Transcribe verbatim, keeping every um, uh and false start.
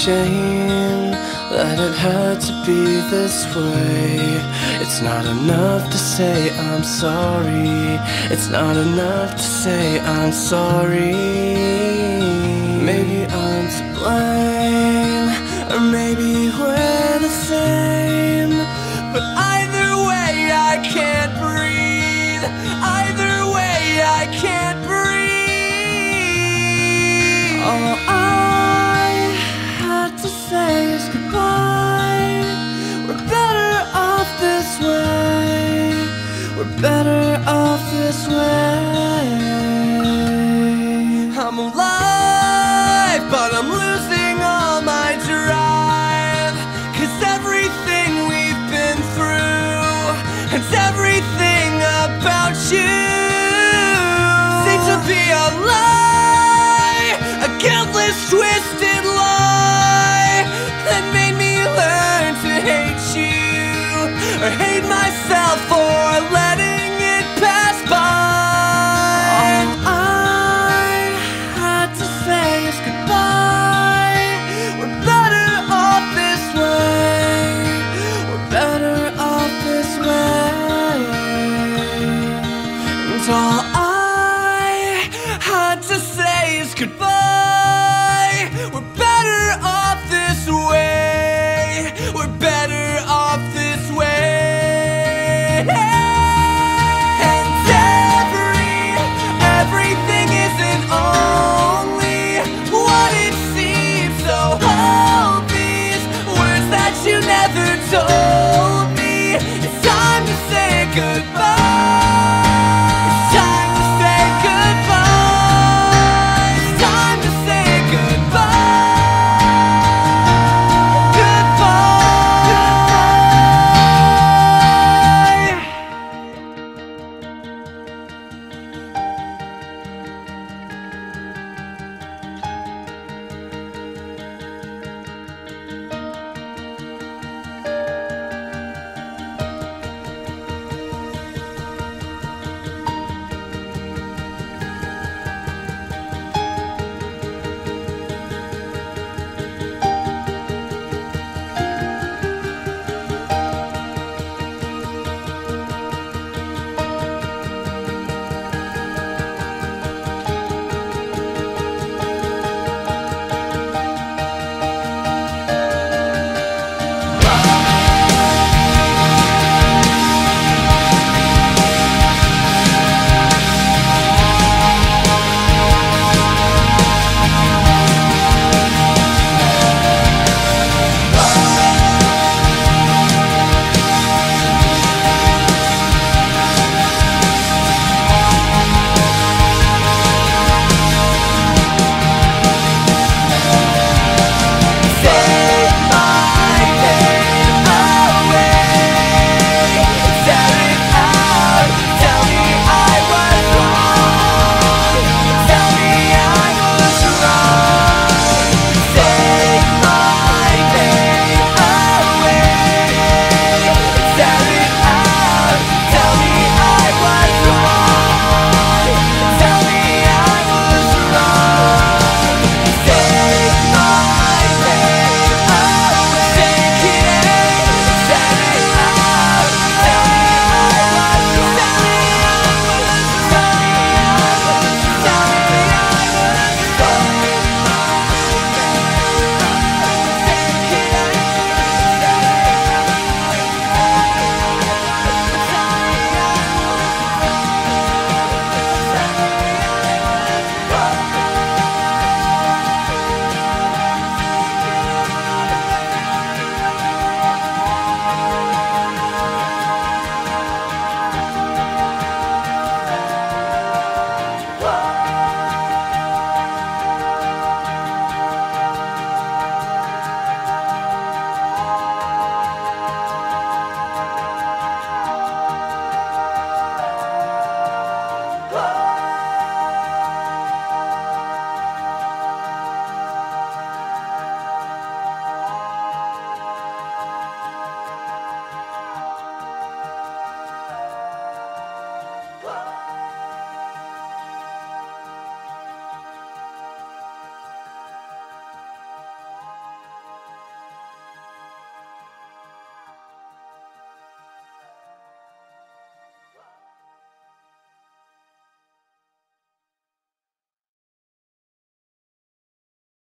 shame that it had to be this way. It's not enough to say I'm sorry. It's not enough to say I'm sorry. Maybe I'm to blame, or maybe we're the same, but either way I can't breathe. Either way I can't breathe. All I had to say is goodbye. We're better off this way. We're better off this way.